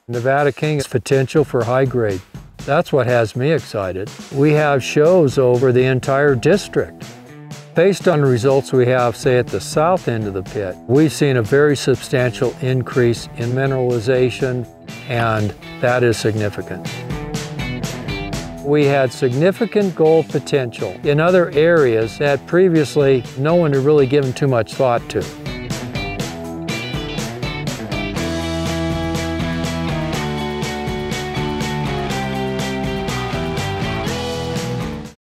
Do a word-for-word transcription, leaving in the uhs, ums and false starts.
Nevada King's potential for high grade. That's what has me excited. We have shows over the entire district. Based on the results we have, say, at the south end of the pit, we've seen a very substantial increase in mineralization, and that is significant. We had significant gold potential in other areas that previously no one had really given too much thought to.